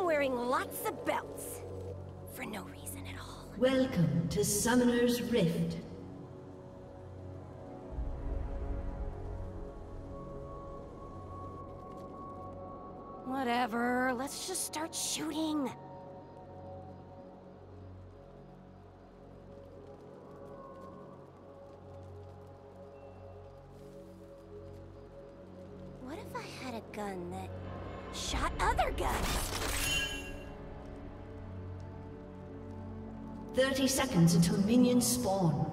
wearing lots of belts. For no reason at all. Welcome to Summoner's Rift. Whatever, let's just start shooting. What if I had a gun that shot other guns? 30 seconds until minions spawn.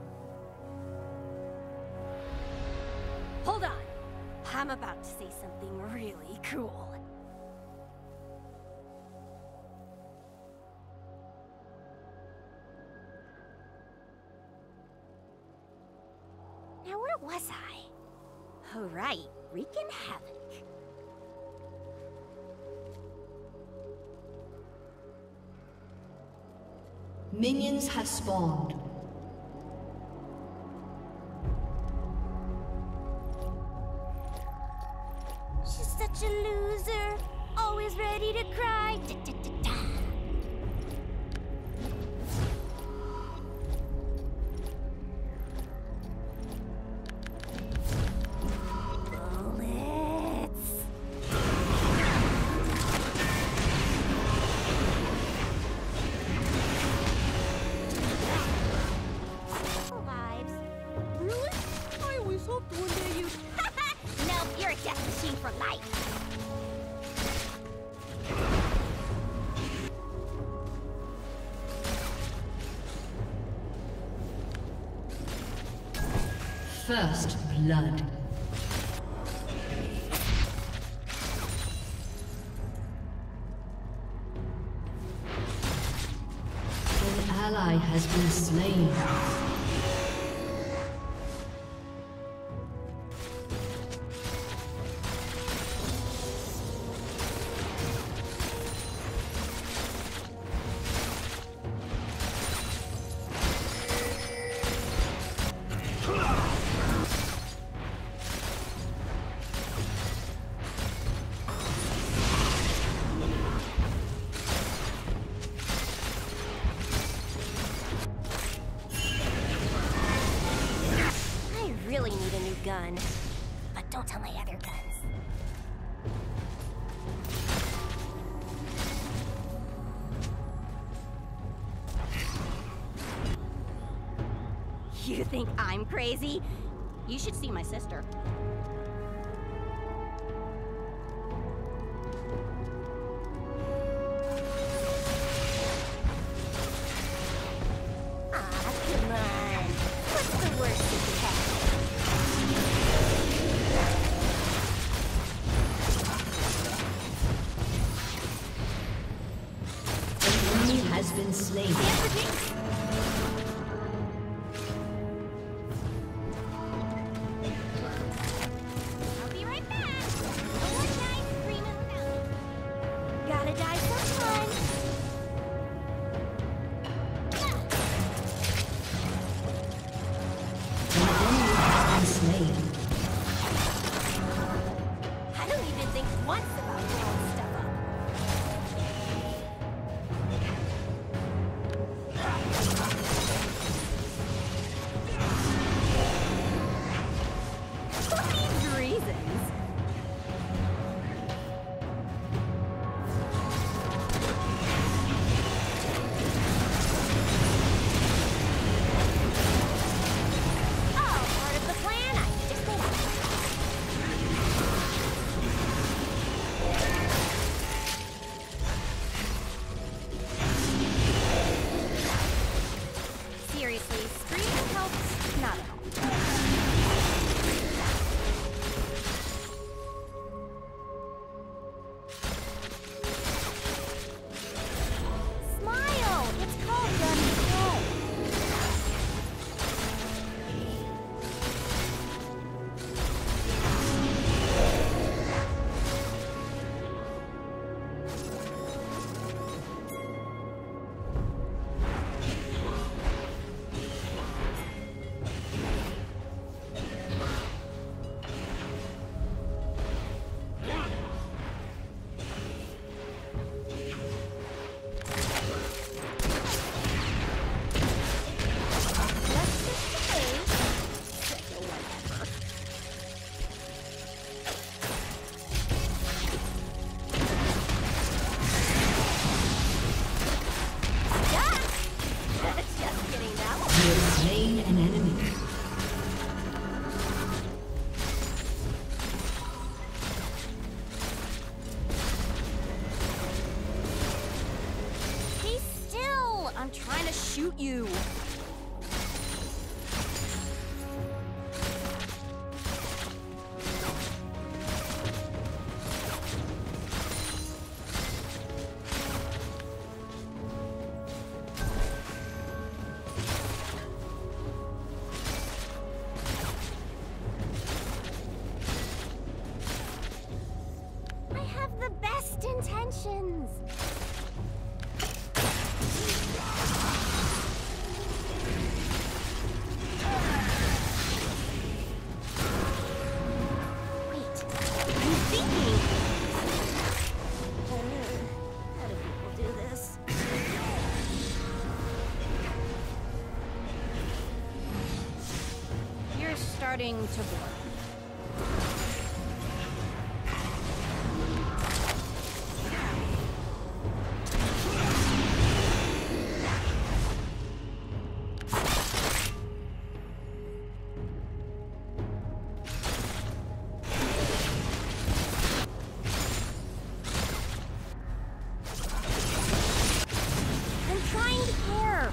Hold on. I'm about to say something really cool. Now where was I? Oh right, wreaking havoc. Minions have spawned. She's such a loser, always ready to cry. First blood. An ally has been slain. Gun, but don't tell my other guns. You think I'm crazy? You should see my sister. Ah, come on. What's the worst that could happen? Has been slain. shoot you! I have the best intentions! Starting to blur. I'm trying to care.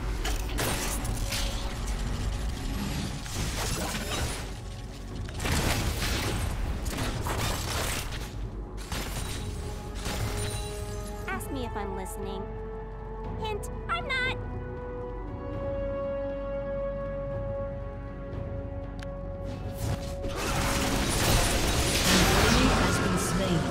Me if I'm listening. Hint, I'm not! An enemy has been slain.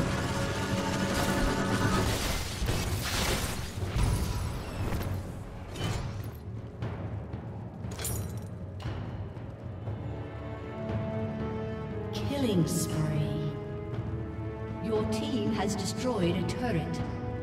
Killing spree. Your team has destroyed a turret.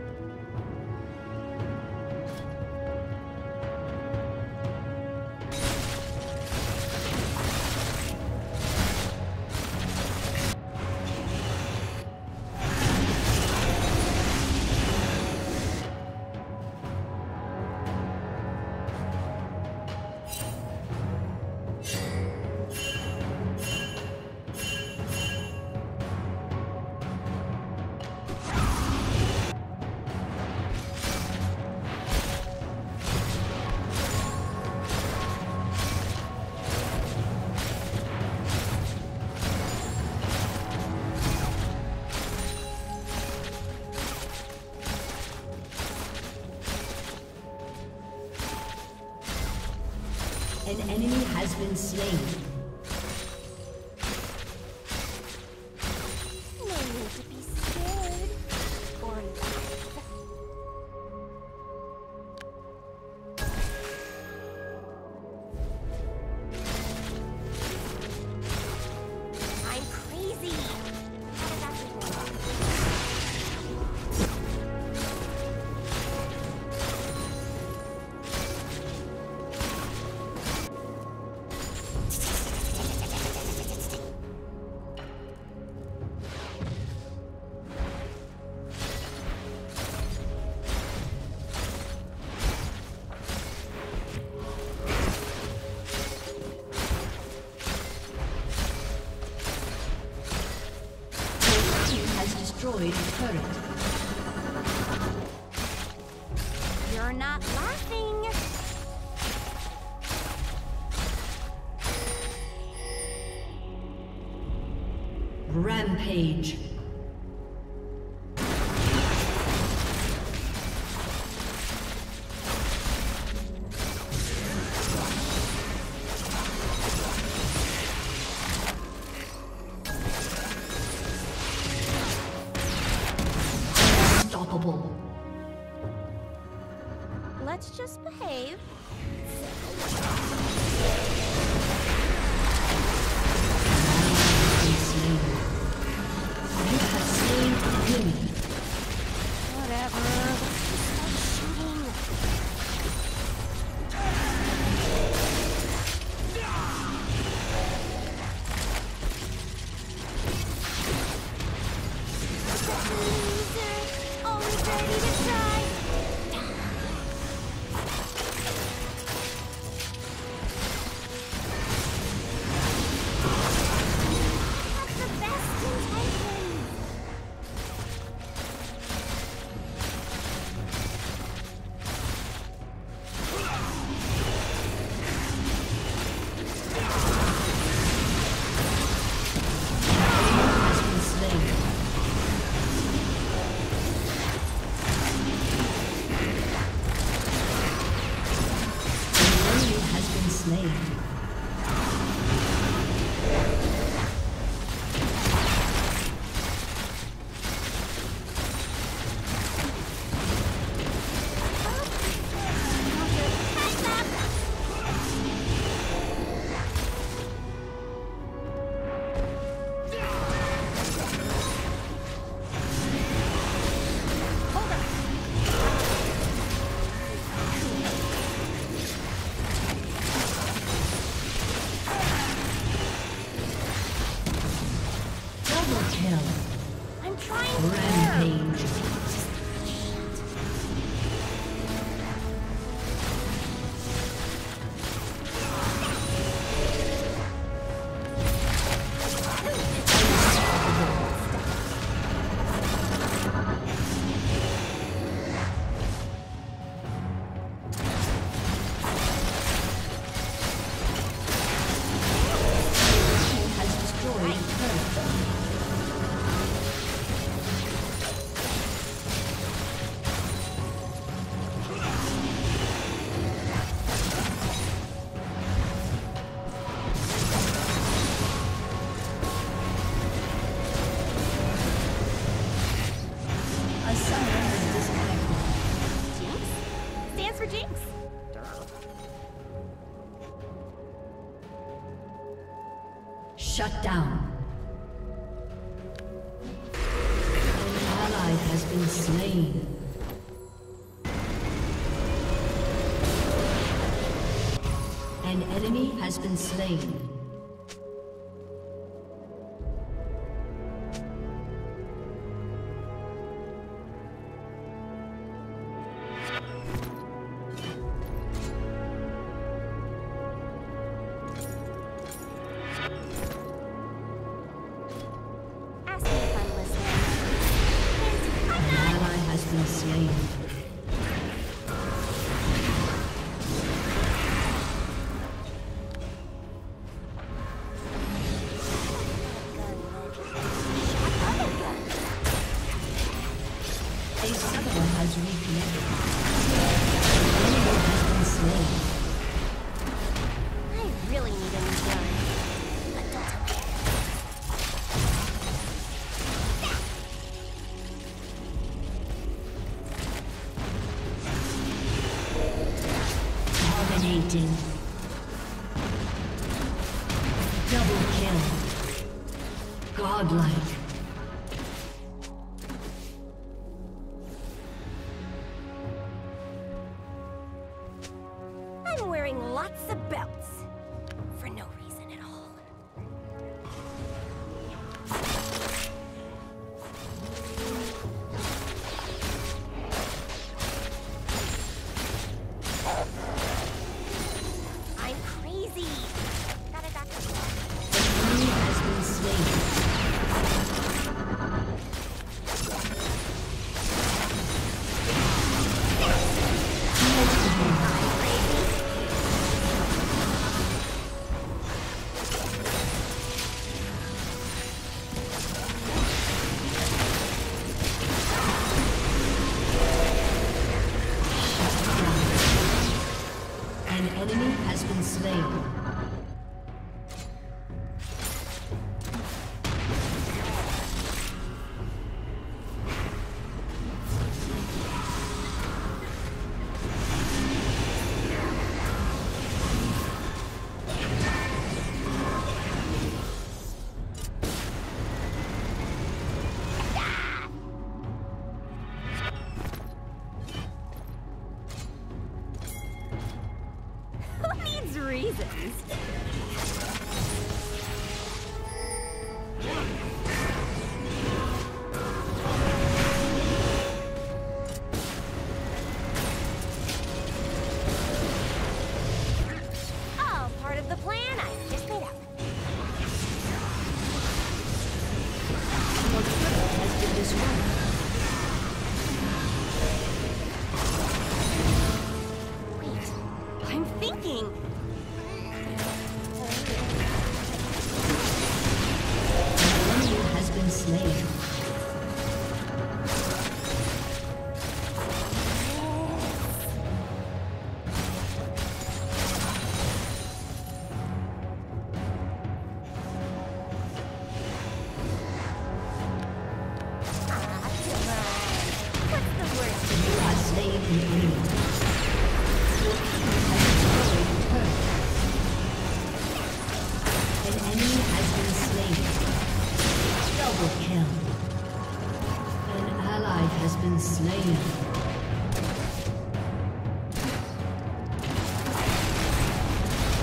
An enemy has been slain. No need to be scared. Or laugh. I'm crazy. How does that feel? Destroyed turret. You're not laughing. Rampage. Let's just behave. You have slain an enemy. Whatever. Let's just start shooting. Loser already. kill. I'm trying. Rampage. Shut down. An ally has been slain. An enemy has been slain. Dominating. Double kill. Godlike. I'm wearing lots of belts. For no reason at all. I'm crazy. Got a doctor. The enemy has been slain. An enemy has been slain. Who needs reasons? All part of the plan I just made up. Your turret has been destroyed. Wait, I'm thinking. An enemy has been slain. What's the worst? You have slain an enemy. Your team has destroyed a turret. An enemy has been slain. Double kill. An ally has been slain.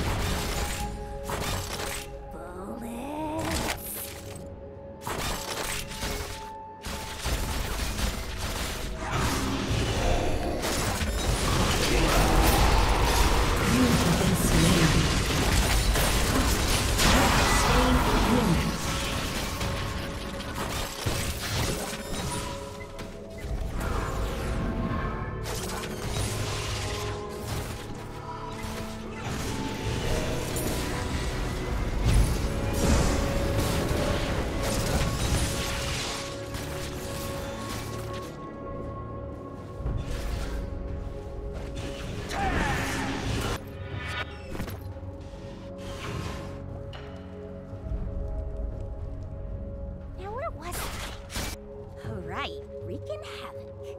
Bullets. wreaking havoc.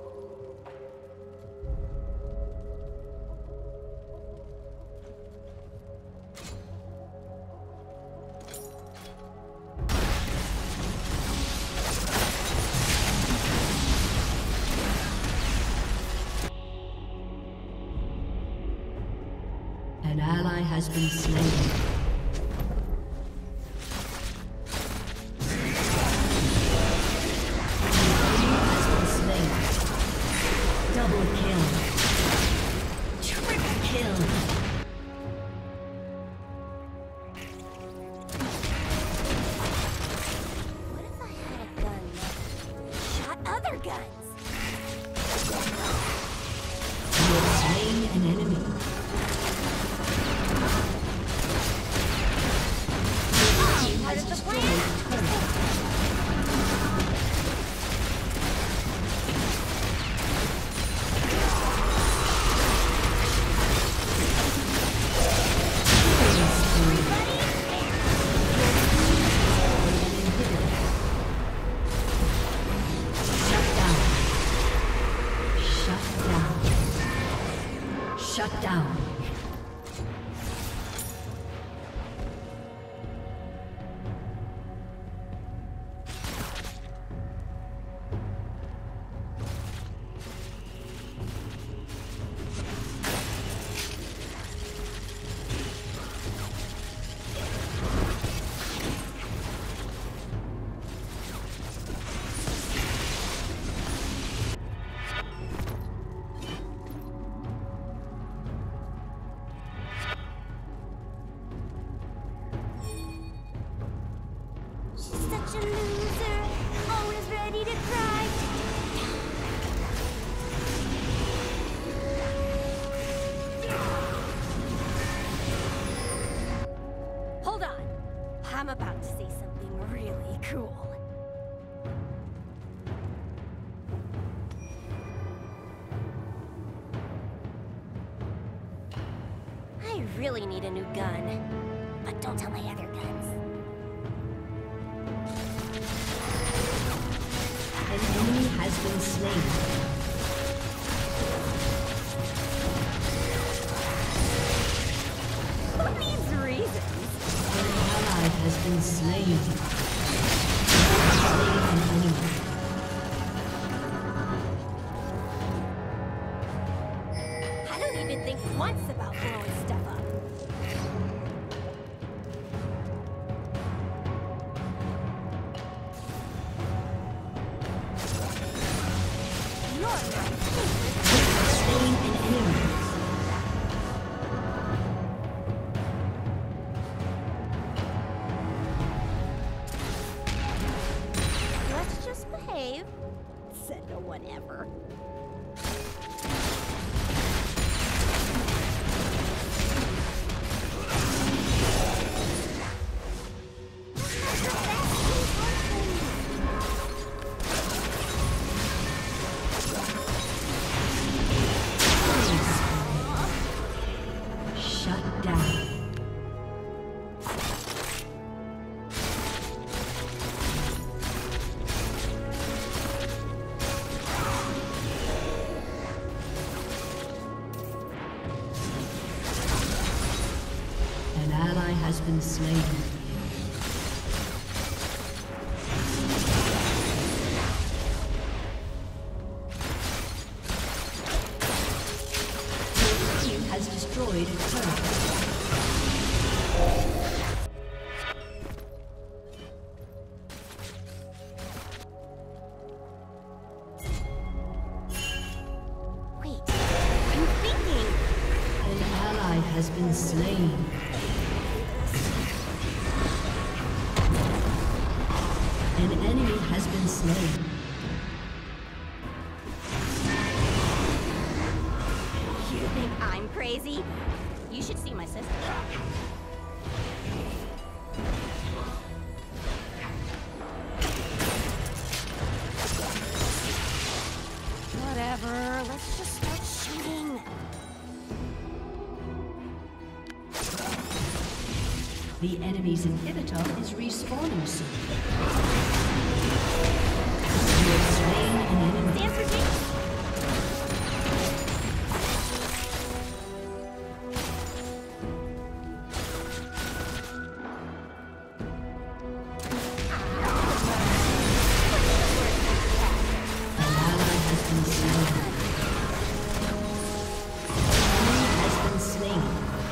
An ally has been slain. Shut down. Such a loser, always ready to cry. Hold on, I'm about to say something really cool. I really need a new gun, but don't tell my other guns. An enemy has been slain. Who needs reasons? An ally has been slain. Slain an enemy. I don't even think once about blowing stuff up. Let's just behave. Said no one ever. Has been slain. Your team has destroyed a turret. Wait, I'm thinking. An ally has been slain. An enemy has been slain. You think I'm crazy? You should see my sister. Whatever, let's just start shooting. The enemy's inhibitor is respawning soon. You have slain an enemy. Dance for Jinx. An ally has been slain. Enemy has been slain.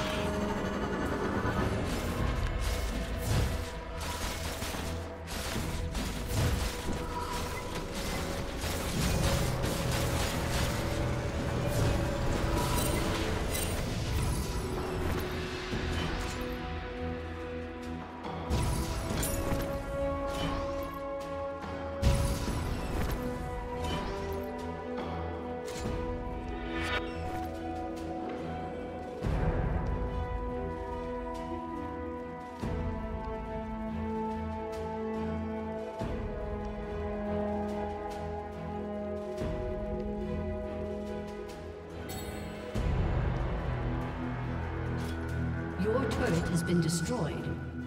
Your turret has been destroyed.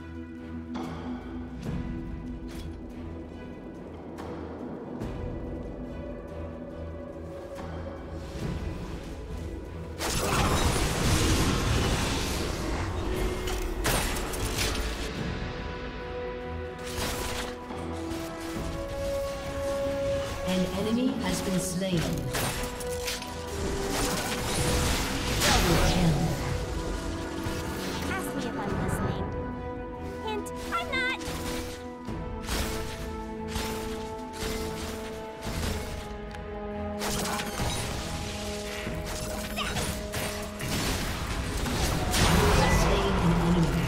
An enemy has been slain. Double kill. Ask me if I'm listening. Hint, I'm not. Slain an enemy.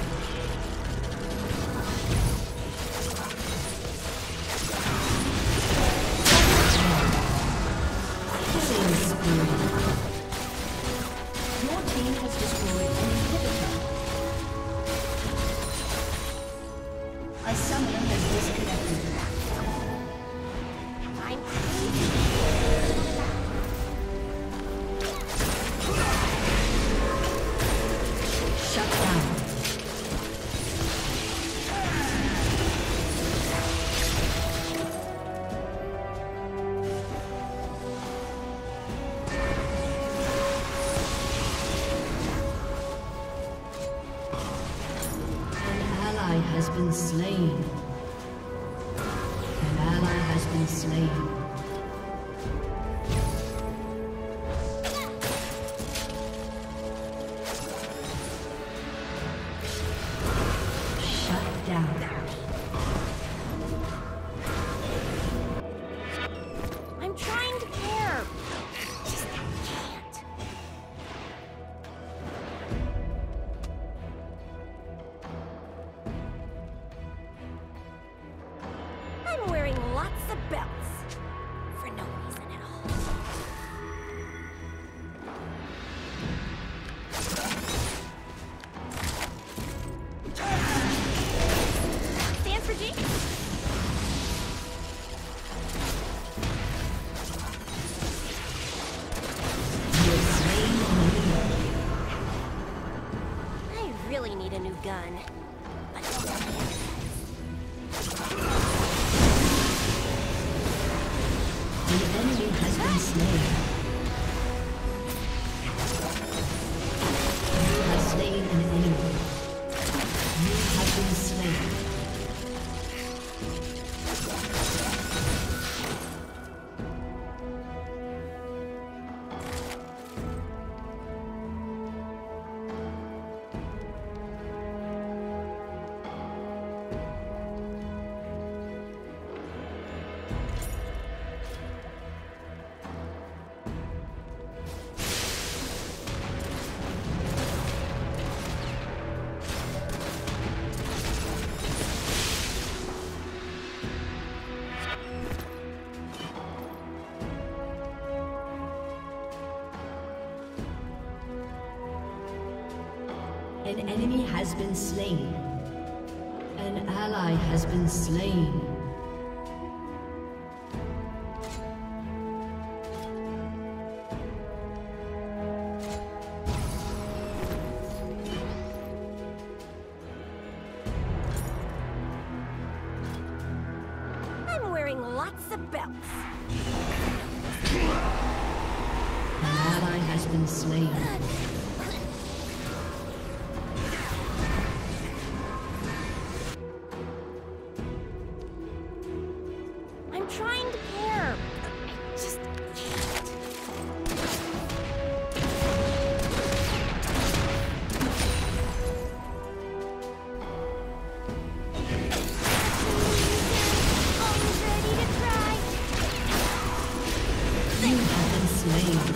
Killing spree. Your team has destroyed an inhibitor. A summoner has disconnected. I'm crazy. Shut down. An ally has been slain. An ally has been slain. Shut down. I'm trying to care. Just can't. I'm wearing lots of belts. For no reason at all. Dance for Jinx. You have slain an enemy. I really need a new gun. But The enemy has been slain. You have slain an enemy. You have been slain. An enemy has been slain. An ally has been slain. I'm wearing wearing lots of belts. An ally has been slain. I'm trying to care. I just can't. Always ready to cry. You have been slain.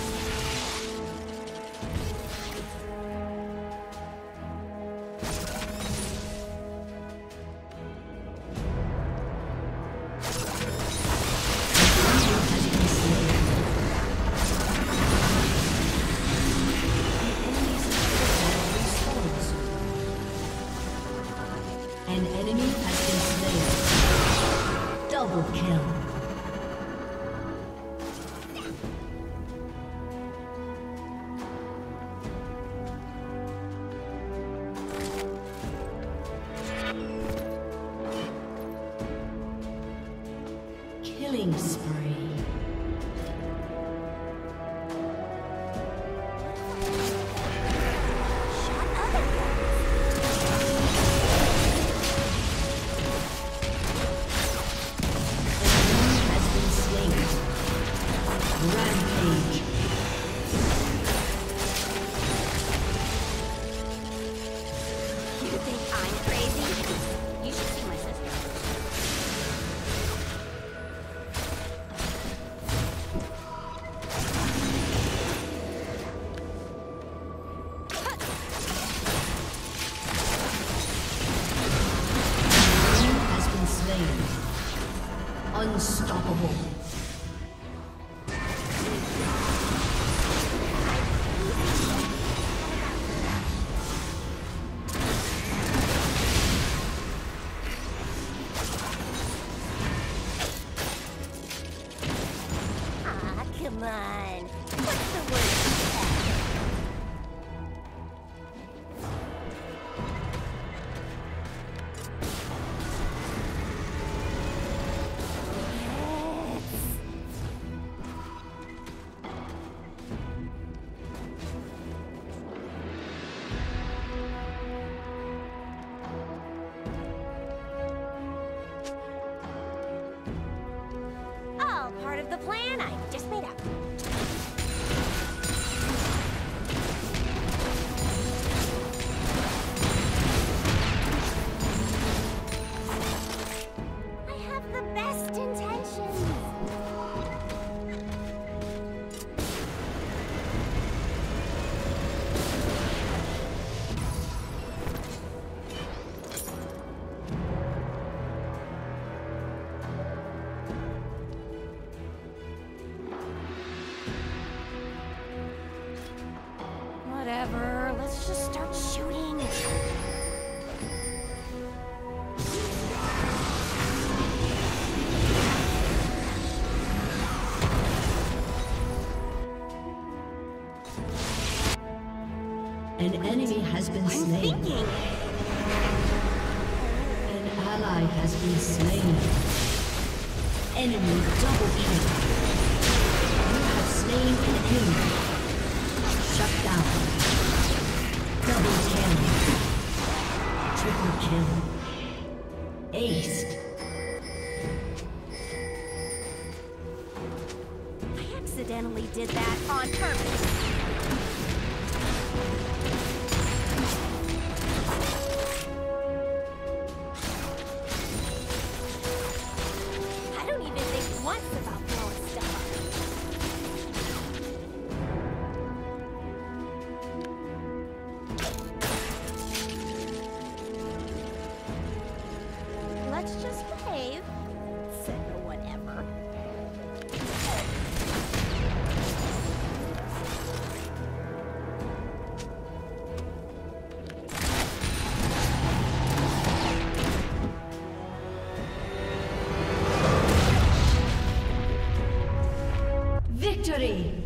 An enemy has been slain. Double kill. Killing spree. Shot other guns. Has been slain. Rampage. You think I'm crazy? You should see my sister. Has been slain. Unstoppable. Ah, come on. What's the worst that can happen? Yes. All part of the plan I just made up. I have the best intentions. Whatever, let's just start shooting. An enemy has been I'm slain. thinking. An ally has been slain. Enemy double kill. You have slain an enemy. Shut down. Double kill. Triple kill. Aced. I accidentally did that on purpose. I don't even think once about blowing stuff up. Let's just behave. Said no whatever. Victory!